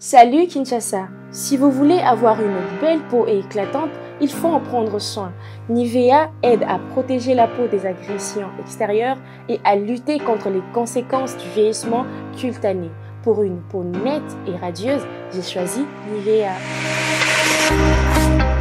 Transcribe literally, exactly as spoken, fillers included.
Salut Kinshasa! Si vous voulez avoir une belle peau et éclatante, il faut en prendre soin. Nivea aide à protéger la peau des agressions extérieures et à lutter contre les conséquences du vieillissement cutané. Pour une peau nette et radieuse, j'ai choisi Nivea.